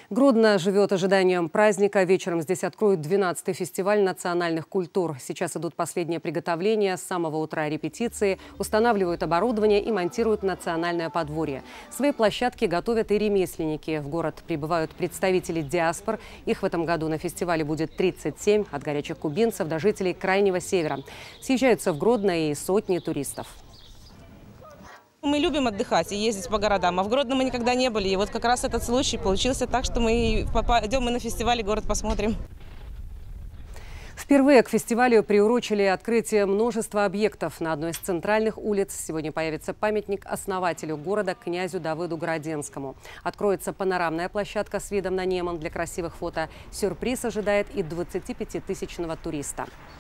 Гродно живет ожиданием праздника. Вечером здесь откроют 12-й фестиваль национальных культур. Сейчас идут последние приготовления. С самого утра репетиции, устанавливают оборудование и монтируют национальное подворье. Свои площадки готовят и ремесленники. В город прибывают представители диаспор. Их в этом году на фестивале будет 37, от горячих кубинцев до жителей Крайнего Севера. Съезжаются в Гродно и сотни туристов. Мы любим отдыхать и ездить по городам, а в Гродно мы никогда не были. И вот как раз этот случай получился так, что мы попадем на фестиваль и город посмотрим. Впервые к фестивалю приурочили открытие множества объектов. На одной из центральных улиц сегодня появится памятник основателю города князю Давыду Городенскому. Откроется панорамная площадка с видом на Неман для красивых фото. Сюрприз ожидает и 25-тысячного туриста.